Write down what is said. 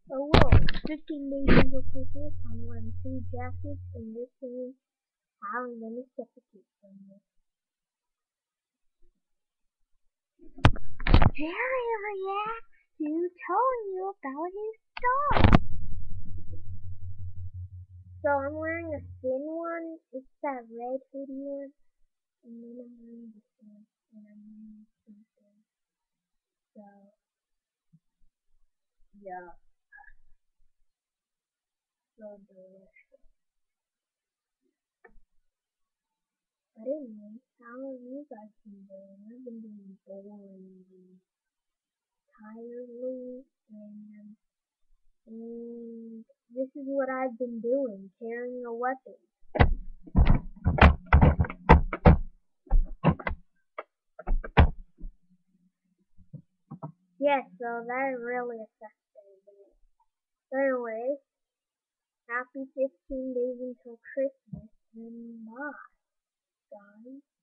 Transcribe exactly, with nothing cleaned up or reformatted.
Oh well, fifteen days until Christmas, I'm wearing two jackets and this is how I'm gonna suffocate from this. Jerry reacts to telling you about his dog. So I'm wearing a thin one, it's that red hoodie one, and then I'm wearing this one, and I'm wearing something. So, yeah, so delicious. But anyway, how have you guys been doing? I've been doing boringly, tirelessly, and and this is what I've been doing, carrying a weapon. Yes, so that really affects me. So anyway, happy fifteen days until Christmas, and bye, guys.